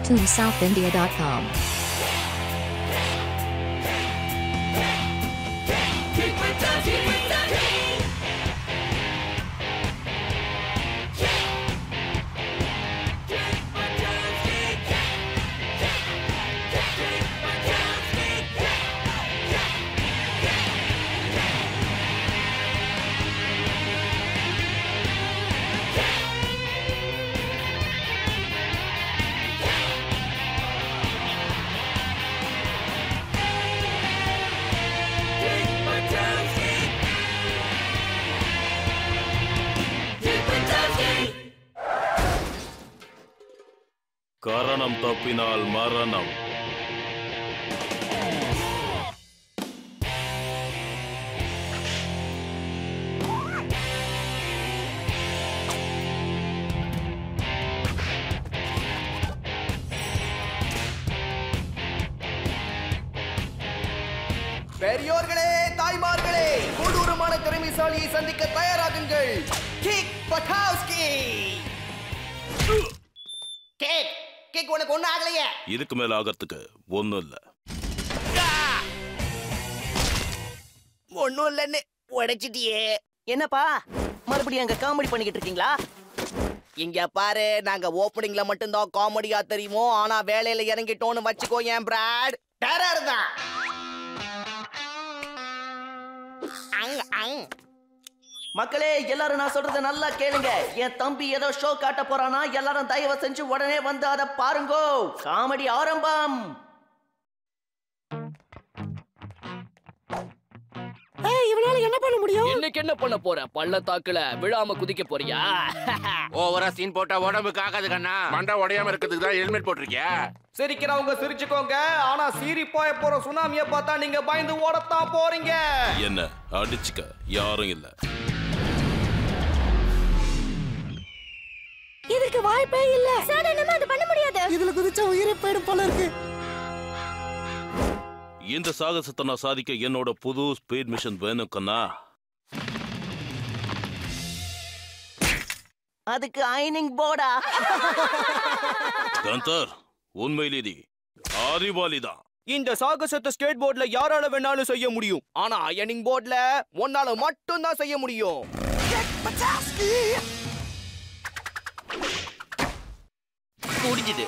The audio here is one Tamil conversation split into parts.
TuneSouthIndia.com. காரணம் தப்பினால் மரணம். பெரியோர்களே, தாய்மார்களே, கொடூரமான திறமைசாலியை சந்திக்க தயாராகுங்கள். கிக் பட்டாஸ்கி. கேக் கேக் உனக்கு ஒண்ணு ஆகலையே. இதுக்கு மேல ஆகிறதுக்கு ஒண்ணும் இல்ல. ஒண்ணும் இல்லன்னு உடைச்சிட்டியே. என்னப்பா மறுபடியும் அங்க காமெடி பண்ணிக்கிட்டு இருக்கீங்களா? இங்க பாரு, நாங்க ஓப்பனிங்ல மட்டும்தான் காமெடியா தெரியுமோ, ஆனா வேலையில இறங்கிட்டோன்னு வச்சுக்கோ என் பிராட் டெரர் தான். மக்களே, எல்லாரும் நான் சொல்றத நல்லா கேளுங்க. என் தம்பி ஏதோ ஷோ காட்ட போறானா, எல்லாரும் தயவு செஞ்சு உடனே வந்து அதை பாருங்க. காமெடி ஆரம்பம். இவனால என்ன பண்ண முடியும்? இன்னைக்கு என்ன பண்ண போற? பள்ளத்தாக்குல விழாம குதிக்க போறியா? ஓவரா சீன் போட்டா உடம்புக்கு ஆகாது கண்ணா. மண்டை உடையாம இருக்கிறதுக்கு தான் ஹெல்மெட் போட்டிருக்கியா? சிரிக்கிறவங்க சிரிச்சுக்கோங்க, ஆனா சீரிப்பாய போற சுனாமிய பார்த்தா நீங்க பயந்து ஓடத்தான் போறீங்க. என்ன அடிச்சுக்க யாரும் இல்ல. இதுக்கு வாய்ப்பே இல்ல. சாதாரணமா அது பண்ண முடியாது. இதுல குதிச்சா உயிரே போயிடும் போல இருக்கு. இந்த சாகசத்தை நான் சாதிக்க என்னோட புது ஸ்பீட் மிஷன் வேணும் கண்ணா. அதுக்கு ஐனிங் போர்டா. கந்தர், உண்மையிலே அறிவாளிதான். இந்த சாகசத்தை ஸ்கேட் போர்ட்ல யாரால வேணாலும் செய்ய முடியும், ஆனா அயனிங் போர்ட்ல ஒன்னால மட்டும் தான் செய்ய முடியும். முடிஞ்சது.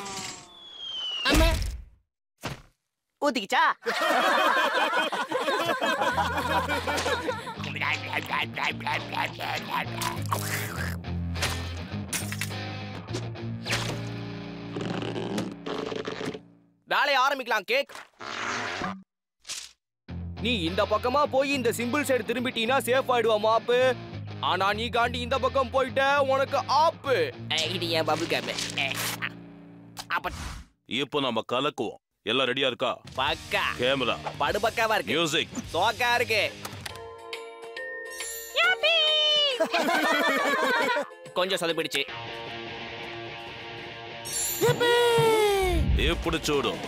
ஊத்திக்கிச்சா? வேலையை ஆரம்பிக்கலாம். கேக், நீ இந்த பக்கமா போய் இந்த சிம்பிள் சைடு திரும்பிட்டீங்கன்னா சேஃப் ஆயிடுவா மாப்பு. ஆனா நீ காண்டி இந்த பக்கம் போயிட்ட, உனக்கு ஆப்பு. இது ஏன் பபிள் கேம். இப்போ நம்ம கலக்குவோம். எல்லாம் ரெடியா இருக்கா? பக்கா. கேமரா படு பக்காவா இருக்கு. மியூசிக் சோக்கா இருக்கு. கொஞ்சம் சொதப்பிடுச்சு. எப்படி சூடும்.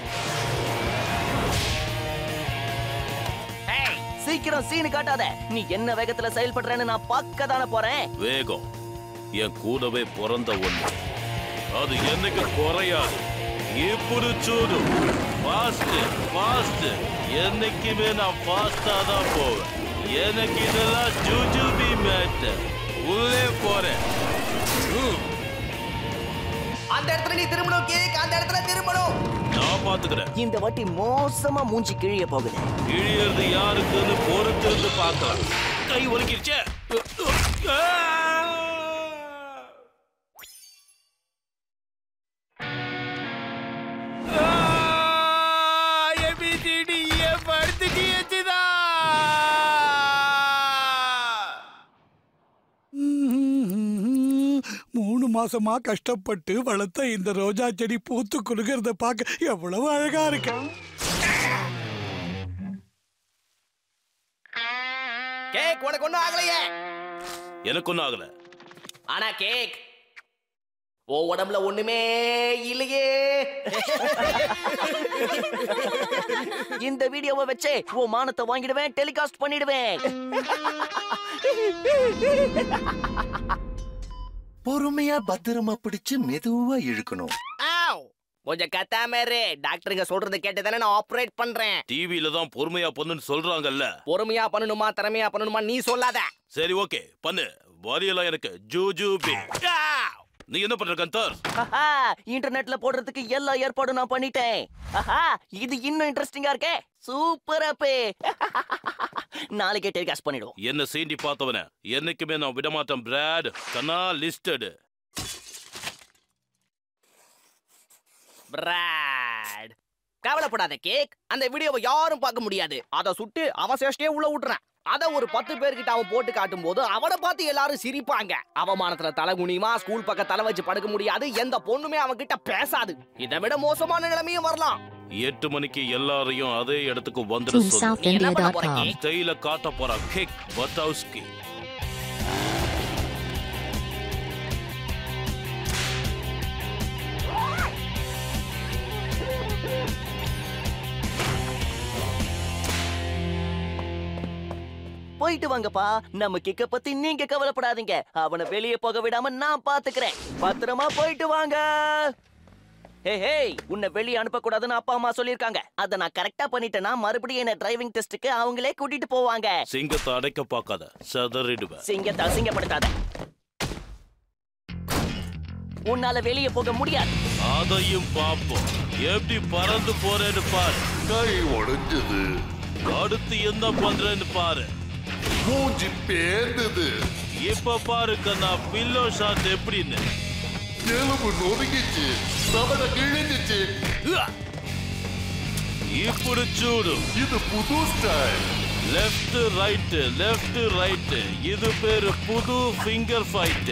சீக்கிரம் சீனு காட்டாத. நீ என்ன வேகத்துல செயல்படுறேன்னு நான் பார்க்க தானே போறேன். வேகம் என் கூடவே பிறந்த ஒண்ணு, அது என்னைக்கு குறையாது. இப்படி சூடும். Fast fast. என்னைக்குமே நான் ஃபாஸ்டா தான் போவேன். எனக்கு இதெல்லாம் ஜூஜுபி மேட்டர். உள்ளே போறேன். அந்த இடத்துல நீ திரும்பணும் கேக். அந்த இடத்துல திரும்பணும். நான் பாத்துக்கிறேன். இந்த வாட்டி மோசமா மூஞ்சி கிழிய போகுது. கிழியறது யாருக்குன்னு பொறுத்திருந்து பார்க்கலாம். கை ஒலிக்கிடுச்சே. மாசமா கஷ்டப்பட்டு வளர்த்த இந்த ரோஜா செடி பூத்து குலுகிறத பார்க்க எவ்வளவு அழகா இருக்கு. கேக், உனக்கு ஒண்ணும் ஆகலையே. எனக்கு ஒண்ணும் ஆகல. ஆனா கேக், ஓ உடம்புல ஒண்ணுமே இல்லையே. இந்த வீடியோவை வச்சே ஓ மானத்தை வாங்கிடுவேன், டெலிகாஸ்ட் பண்ணிடுவேன். பொறுமையா பத்திரமா பிடிச்சு மெதுவா இழுக்கணும். கொஞ்சம் கத்தாம இரு. டாக்டருங்க சொல்றத கேட்டு தானே நான் ஆபரேட் பண்றேன். டிவில தான் பொறுமையா பண்ணுன்னு சொல்றாங்கல்ல. பொறுமையா பண்ணணுமா திறமையா பண்ணணுமா நீ சொல்லாத. சரி ஓகே பண்ணு. வரியெல்லாம் எனக்கு ஜூஜூபி. நீ என்ன பண்ற கந்தர்? இன்டர்நெட்ல போடுறதுக்கு எல்லா ஏற்பாடும் நான் பண்ணிட்டேன். இது இன்னும் இன்ட்ரெஸ்டிங்கா இருக்கே. சூப்பர் அப்பே. நாளைக்கே டெலிகாஸ்ட் பண்ணிடுவோம். என்ன சீண்டி பார்த்தவன என்னைக்குமே நான் விடமாட்டேன் பிராட். கண்ணா லிஸ்டட். பிராட் கவலைப்படாத கேக். அந்த வீடியோவை யாரும் பார்க்க முடியாது. அத சுட்டு அவன் சேஷ்டே உள்ள விட்டுறான். அத ஒரு 10 பேர்கிட்ட அவன் போட்டு காட்டும் போது அவனை பார்த்து எல்லாரும் சிரிப்பாங்க. அவமானத்துல தலை குனிமா, ஸ்கூல் பக்கம் தலை வச்சு படுக்க முடியாது. எந்த பொண்ணுமே அவன் கிட்ட பேசாது. இதை விட மோசமான நிலைமையும் வரலாம். 8 மணிக்கு எல்லாரையும் அதே இடத்துக்கு வந்துட சொல்லு. ஸ்டைல காட்ட போறான் கேக் பட்டவுஸ்கி. போயிட்டு வாங்கப்பா. நம்ம கிக்க பத்தி நீங்க கவலைப்படாதீங்க. அவனை வெளியே போக விடாம நான் பாத்துக்கிறேன். பத்திரமா போயிட்டு வாங்க. உன்னை வெளியே அனுப்ப கூடாதுன்னு அப்பா அம்மா சொல்லிருக்காங்க. அத நான் கரெக்டா பண்ணிட்டேன்னா மறுபடியும் என்ன டிரைவிங் டெஸ்டுக்கு அவங்களே கூட்டிட்டு போவாங்க. சிங்கத்தை அடைக்க பார்க்காத, சதறிடுவேன். சிங்கத்தை அசிங்கப்படுத்தாத. உன்னால வெளியே போக முடியாது. அதையும் பாப்போம். எப்படி பறந்து போறேன்னு பாரு. கை உடைஞ்சது. அடுத்து என்ன பண்றேன்னு பாரு. மூஞ்சி பேர்ந்தது. இப்ப பாரு கண்ணா பில்லோ ஷாட் எப்படின்னு. எலும்பு நொறுங்கிச்சு. தவட கிழிஞ்சிச்சு. இப்படி சூடு. இது புது ஸ்டைல். Left right. இது பேரு புது ஃபிங்கர் ஃபைட்.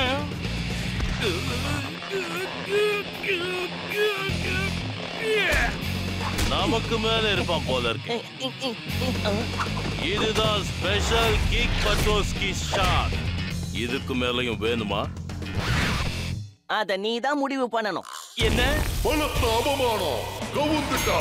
நமக்கு மேல இருப்பான் போல இருக்கு. இதுதான் ஸ்பெஷல் கிக் பட்டோஸ்கி ஷாட். இதுக்கு மேலயும் வேணுமா? அத நீ தான் முடிவு பண்ணணும். என்ன பலத்த அவமானம். கவுந்துட்டா.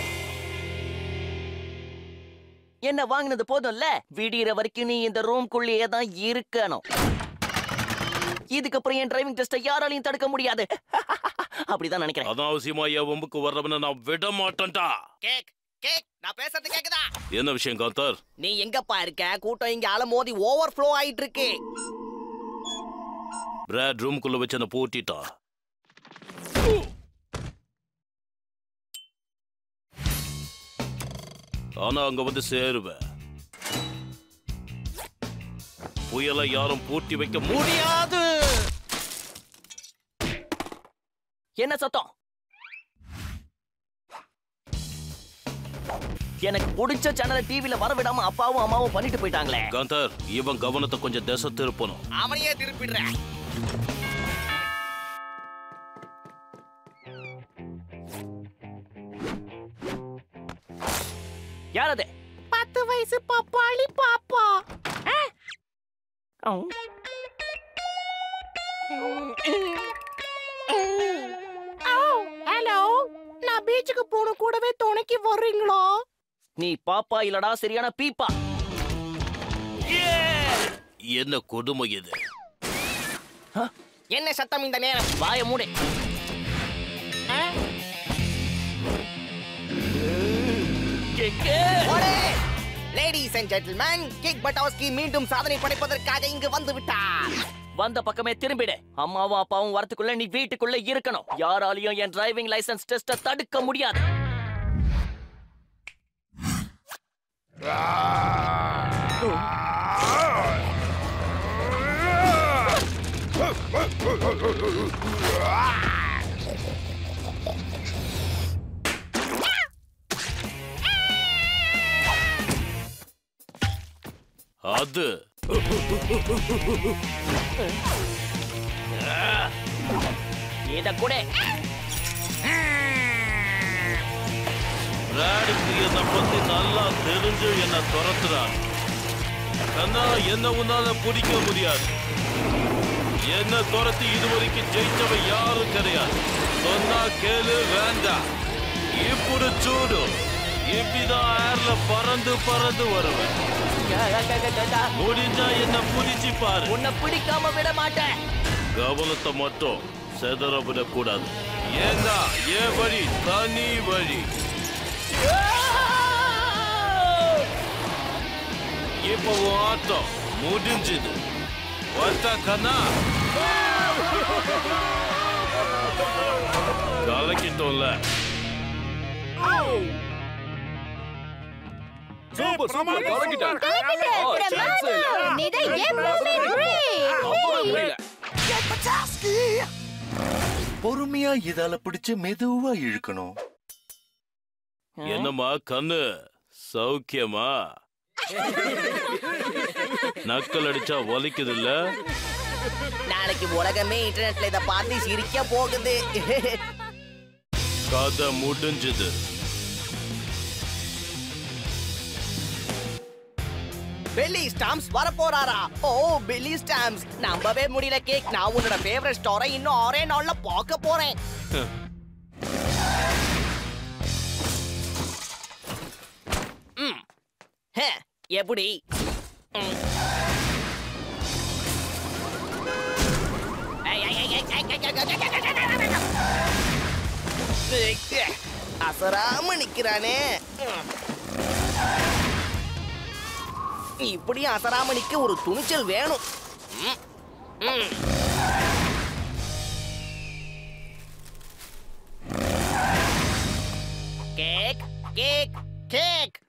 என்ன வாங்கினது போதும்ல. விடியற வரைக்கும் நீ இந்த ரூம்குள்ளேயே தான் இருக்கணும். இதுக்கப்புறம் என் டிரைவிங் டெஸ்ட யாராலையும் தடுக்க முடியாது. அப்படிதான் நினைக்கிறேன். அனாவசியமா என் வம்புக்கு வர்றவன நான் விட மாட்டேன்டா. கேக் நான் பேசுறது கேக்குதா? என்ன விஷயம் காந்தர்? நீ எங்கப்பா இருக்க? கூட்டம் இங்க அலமோதி ஓவர்ஃப்ளோ ஆயிட்டு இருக்கு. பிராட் ரூம்குள்ள வச்சு என்ன பூட்டிட்டா. ஆனா அங்க வந்து சேருவேன். புயலை யாரும் பூட்டி வைக்க முடியாது. என்ன சத்தம்? எனக்கு பிடிச்ச சேனலை டிவில வர விடாம அப்பாவும் அம்மாவும் பண்ணிட்டு போயிட்டாங்களே. காந்தர் இவன் கவனத்தை கொஞ்சம் திசை திருப்பணும். அவனையே திருப்பிடுறேன். யார் அது? 10 வயசு பாப்பாளி பாப்பா. ஹலோ, நான் பீச்சுக்கு போன கூடவே துணைக்கு வர்றீங்களா? நீ பாப்பா இல்லடா, சரியான பீப்பா. என்ன கொடுமை இது? என்ன சத்தம் இந்த நேரம்? வாய மூடு. Ladies and gentlemen, Kick Buttowski மீண்டும் சாதனை படைப்பதற்காக இங்கு வந்து விட்டார். வந்த பக்கமே திரும்பிடு. அம்மாவும் அப்பாவும் வரத்துக்குள்ள நீ வீட்டுக்குள்ள இருக்கணும். யாராலையும் என் டிரைவிங் லைசென்ஸ் டெஸ்ட தடுக்க முடியாது. அது இத கூட பிராடுக்கு என்ன பத்தி நல்லா தெரிஞ்சு என்ன துரத்துறான். கண்ணா என்ன உன்னால பிடிக்க முடியாது. என்ன துரத்தி இதுவரைக்கும் ஜெயிச்சவன் யாரும் கிடையாது. சொன்னா கேளு, வேண்டாம். இப்படி சூடு. இப்படிதான் ஏர்ல பறந்து பறந்து வருவேன். முடிஞ்சா என்ன புடிச்சு பாரு. உன்னை பிடிக்காம விட மாட்டேன். கவனத்தை மட்டும் செதற விடக்கூடாது. ஏன்னா என் வழி தனி வழி. இப்போ உன் ஆட்டம் முடிஞ்சது. வந்தா கண்ணா, கலக்கிட்டோம்ல. Super super கலக்கிட்டான். பொறுமையா இதால பிடிச்சு மெதுவா இழுக்கணும். என்னம்மா கண்ணு, சௌக்கியமா? நக்கல் அடிச்சா வலிக்குது இல்ல? நாளைக்கு உலகமே இன்டர்நெட்ல இத பார்த்து சிரிக்க போகுது. கதை முடிஞ்சது. பெல்லி ஸ்டாம்ப்ஸ் வர போறாரா? ஓ பெல்லி ஸ்டாம்ப்ஸ், நம்பவே முடியல கேக். நான் உன்னோட ஃபேவரட் ஸ்டோரை இன்னும் 6 நாள்ல பார்க்க போறேன். எப்படி? அசராம நிக்கிறானே. இப்படி அசராம நிக்க ஒரு துணிச்சல் வேணும். Kick Kick Kick.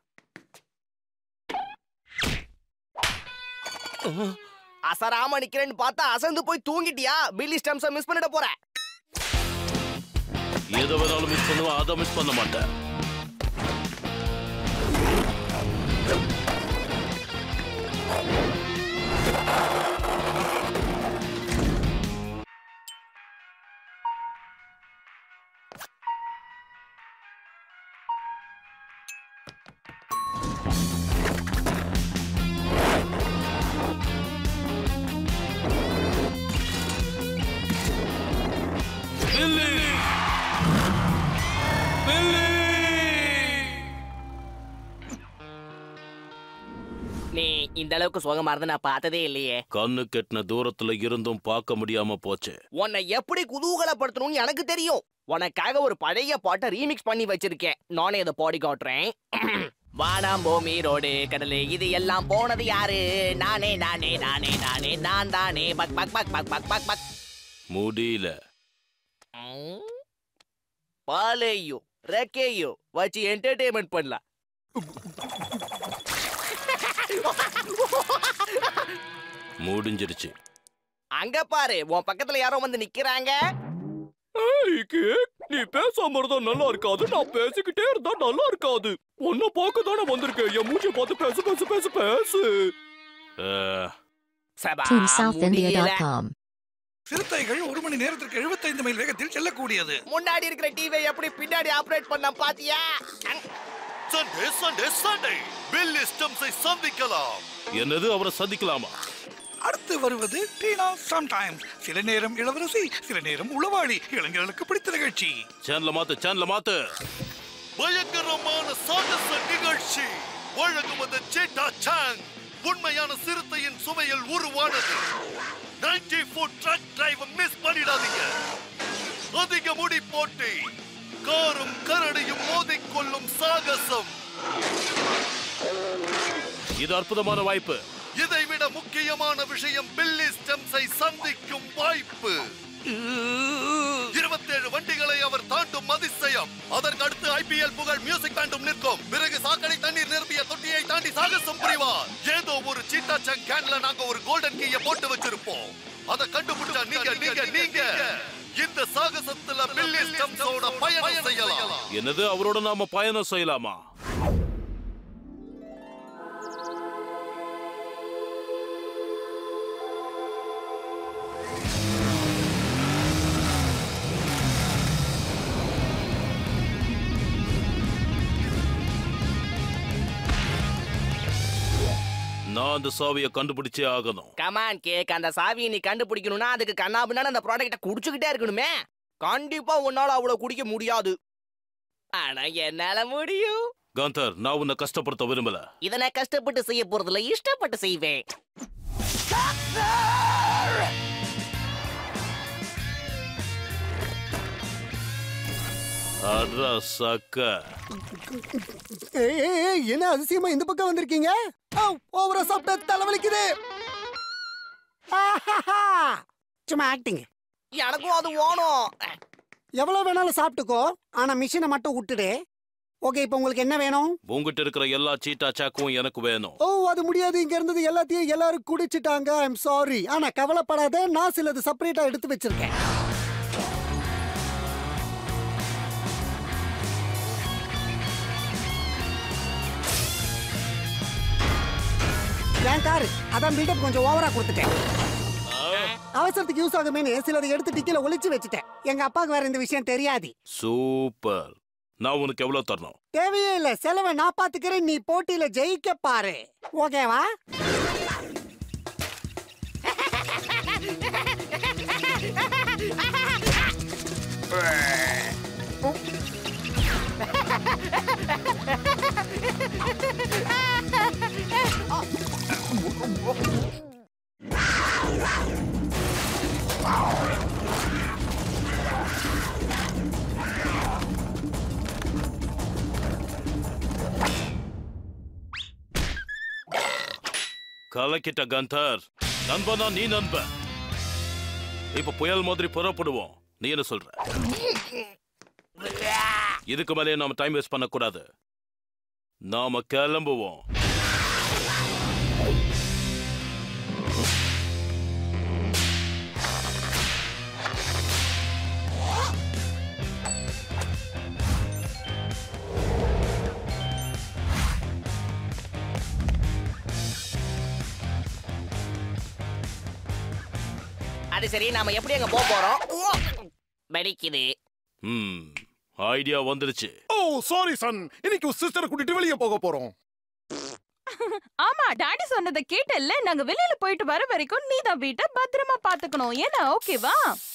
அசராம நிக்கிறேன்னு பார்த்தா அசந்து போய் தூங்கிட்டியா? பில்லி ஸ்டம்ப்ஸை மிஸ் பண்ணிட போற. எதை வேணாலும் மிஸ் பண்ணுவேன், அதை மிஸ் பண்ண மாட்டேன். நீ இந்த அளவுக்கு சோகமா இருந்து நான் பார்த்ததே இல்லையே. கண்ணு கெட்டின தூரத்துல இருந்தும் பார்க்க முடியாம போச்சு. உன்னை எப்படி குதூகலப்படுத்தணும்னு எனக்கு தெரியும். உனக்காக ஒரு பழைய பாட்டை ரீமிக்ஸ் பண்ணி வச்சிருக்கேன். நானே அதை பாடி காட்டுறேன். வானம் பூமி ரோடு கடலு இது எல்லாம் போனது யாரு? நானே நானே நானே நானே நான் தானே. பக் பக் பக் பக் பக் பக் பக். முடியல. பாலையும் ரெக்கையும் வச்சு என்டர்டெயின்மெண்ட் பண்ணலாம். முடிஞ்சிருச்சு. அங்க பாரு, உன் பக்கத்துல யாரோ வந்து நிக்கிறாங்க. நீ பேசாம இருந்தா நல்லா இருக்காது, நான் பேசிக்கிட்டே இருந்தா நல்லா இருக்காது. உன்னை பார்க்க தானே வந்திருக்கேன். என் மூஞ்சியை பார்த்து பேசு பேசு பேசு பேசு. ToonSouthIndia.com. சிறுத்தைகள் 1 மணி நேரத்திற்கு 75 மைல் வேகத்தில் செல்லக்கூடியது. முன்னாடி இருக்கிற டிவி எப்படி பின்னாடி ஆபரேட் பண்ண பாத்தியா? சண்டே சண்டே சண்டே பில்லி ஸ்டம்ப்ஸை சந்திக்கலாம். என்னது, அவரை சந்திக்கலாமா? அடுத்து வருவது டீனா சம்டைம்ஸ். சில நேரம் இளவரசி, சில நேரம் உளவாளி. இளைஞர்களுக்கு பிடித்த நிகழ்ச்சி. சேனல மாத்து. பயங்கரமான சாகச நிகழ்ச்சி வழங்குவது சீட்டா சாங். உண்மையான சிறுத்தையின் சுவையில் உருவானது. 94 ட்ரக் டிரைவர் மிஸ் பண்ணிடாதீங்க. அதிக முடி போட்டி, காரும் கரடியும் மோதிக்கொள்ளும் சாகசம். இது அற்புதமான வாய்ப்பு. இதைவிட முக்கியமான விஷயம், பில்லி ஸ்டம்ப்ஸை சந்திக்கும் வாய்ப்பு. 27 வண்டிகளை அவர் தாண்டும் அதிசயம். அதற்கு அடுத்து IPL புகழ் மியூசிக் பேண்டும் நிற்கும். பிறகு சாக்கடை தண்ணீர் நிரம்பிய தொட்டியை தாண்டி சாகசம் புரிவார். ஏதோ ஒரு சீட்டா சங் கேன்ல நாங்க ஒரு கோல்டன் கீயை போட்டு வச்சிருப்போம். அதை கண்டுபிடிச்சா நீங்க இந்த சாகசத்துல பில்லி ஸ்டம்ப்ஸோட பயணம் செய்யலாம். என்னது, அவரோட நாம பயணம் செய்யலாமா? நான் அந்த சாவியை கண்டுபிடிச்சே ஆகணும். கமான் கேக், அந்த சாவியை நீ கண்டுபிடிக்கணும்னா அதுக்கு கண்ணாபின்னால அந்த ப்ராடக்ட்டை குடிச்சுக்கிட்டே இருக்கணுமே. கண்டிப்பா உன்னால அவ்வளவு குடிக்க முடியாது. ஆனா என்னால முடியும். காந்தர், நான் உன்னை கஷ்டப்படுத்த விரும்பல. இதை நான் கஷ்டப்பட்டு செய்ய போறதுல இஷ்டப்பட்டு செய்வேன். அட சக்க. என்ன அதிசயமா இந்த பக்கம் வந்திருக்கீங்க? ஓவரா சாப்பிட்ட தலைவலிக்குது. சும்மா ஆக்டிங். எனக்கும் அது வேணும். எவ்வளவு வேணாலும் சாப்பிட்டுக்கோ, ஆனா மிஷினை மட்டும் விட்டுடு. ஓகே, இப்போ உங்களுக்கு என்ன வேணும்? உங்ககிட்ட இருக்கிற எல்லா சீட்டா சாக்கும் எனக்கு வேணும். ஓ, அது முடியாது. இங்க இருந்தது எல்லாத்தையும் எல்லாரும் குடிச்சிட்டாங்க. I am sorry. ஆனா கவலைப்படாத, நான் சிலது செப்பரேட்டா எடுத்து வச்சிருக்கேன். என் காரு அதான் பில்டப் கொஞ்சம் ஓவரா கொடுத்துட்டேன். அவசரத்துக்கு யூஸ் ஆகுமேனு சிலதை எடுத்து டிக்கில ஒளிச்சு வச்சுட்டேன். எங்க அப்பாவுக்கு வேற இந்த விஷயம் தெரியாது. சூப்பர். நான் உனக்கு எவ்வளவு தரணும்? தேவையே இல்ல, செலவை நான் பாத்துக்கிறேன். நீ போட்டியில ஜெயிக்க பாரு. ஓகேவா? கலக்கிட்ட கந்தர். நண்பனா நீ நண்பன். இப்ப புயல் மாதிரி புறப்படுவோம். நீ என்ன சொல்ற? இதுக்கு மேலே நாம டைம் வேஸ்ட் பண்ண கூடாது. நாம கிளம்புவோம். அது சரி, நாம எப்படி அங்க போறோம்? வெடிக்குது. ஐடியா வந்துருச்சு. ஓ சாரி சன், இன்னைக்கு சிஸ்டரை கூட்டிட்டு வெளியே போக போறோம். ஆமா, டாடி சொன்னதை கேட்டல்ல. நாங்க வெளியில போயிட்டு வர வரைக்கும் நீ தான் வீட்டை பத்திரமா பாத்துக்கணும். ஏன்னா ஓகேவா?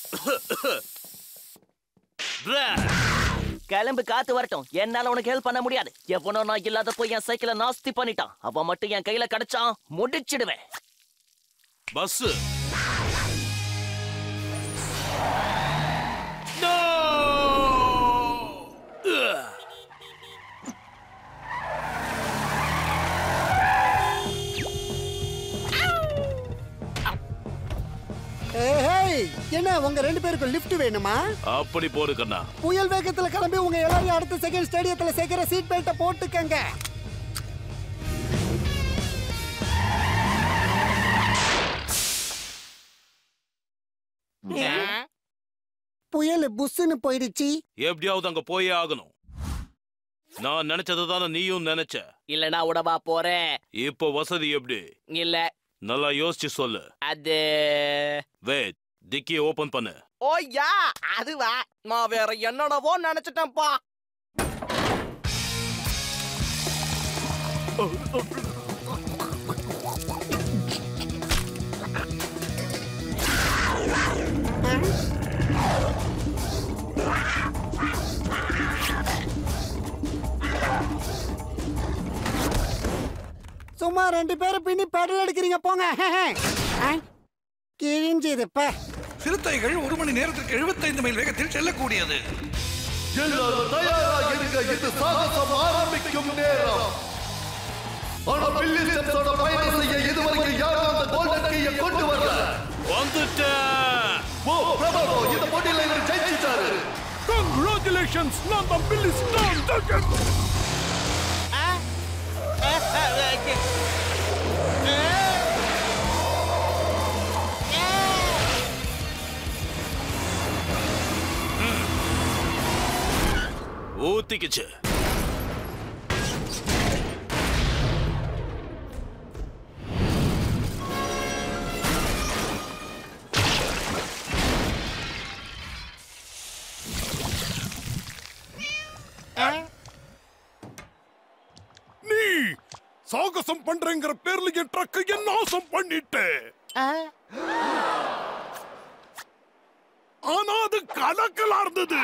கிளம்பு, காத்து வரட்டும். என்னால உனக்கு ஹெல்ப் பண்ண முடியாது. எவனோ நான் இல்லாத போய் என் சைக்கிளை நாஸ்தி பண்ணிட்டான். அவன் மட்டும் என் கையில கிடைச்சான், முடிச்சிடுவேன். பஸ் என்ன உங்க ரெண்டு பேருக்கு லிஃப்ட் வேணுமா? அப்படி போடு கண்ணா. புயல் வேகத்துல கிளம்பி உங்க எல்லாரையும் அடுத்த செகண்ட் ஸ்டேடியத்துல சேர்க்கிற சீட் பெல்ட்டை போட்டுக்கங்க. புயல் புஸ்ன்னு போயிடுச்சு. எப்படியாவது அங்க போயே ஆகணும். நான் நினைச்சதுதானே நீயும் நினைச்ச. இல்லனா உடவா போறேன். இப்போ வசதி எப்படி? இல்ல, நல்லா யோசிச்சு சொல்லு. அது வெயிட், டிக்கியை ஓபன் பண்ணு. ஓ யா, அதுவா? நான் வேற என்னடவோ நினைச்சிட்டேன்ப்பா. சும்மா ரெண்டு பேரும் பின்னி பெடல் அடிக்கிறீங்க போங்க. கிழிஞ்சதுப்ப. சிறுத்தைகள் 1 மணி நேரத்திற்கு 75 மைல் வேகத்தில் செல்லக்கூடியது. எல்லாரும் தயாரா இருங்க, இது சாகசம் ஆரம்பிக்கும் நேரம். ஆனா பில்லி ஸ்டெப்ஸோட பயணம் செய்ய இதுவரைக்கும் யாரும் அந்த கோல்டன் கீயை கொண்டு வரல. வந்துட்டேன். ஓ பிரபோ, இந்த போட்டியில இவர் ஜெயிச்சிட்டாரு. கங்க்ராச்சுலேஷன்ஸ், நான் தான் பில்லி ஸ்டார். ஊத்திக்கிச்சு. நீ சாகசம் பண்றேங்கிற பேர்ல என் ட்ரக்கை நாசம் பண்ணிட்டே. ஆனா அது கலக்கலா இருந்தது.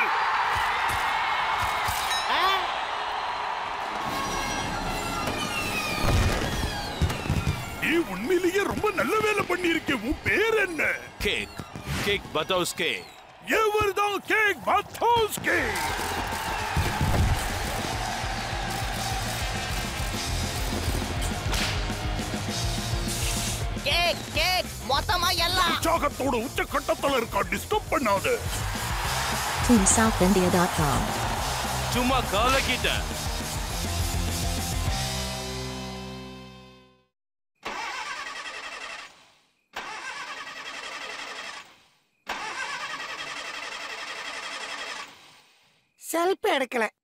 நீ உண்மையிலேயே ரொம்ப நல்ல வேலை பண்ணிருக்க. உன் பேர் என்ன? கேக். Kick Buttowski. இவர்தான் கேக் பத்தோஸ்கி. கேக் கேக் மொத்தமா எல்லாம் உற்சாகத்தோட உச்சக்கட்டத்துல இருக்கா. டிஸ்டர்ப் பண்ணாத. TeamSouthIndia.com. சும்மா கலக்கிட்ட. செல்ஃப் எடுக்கல.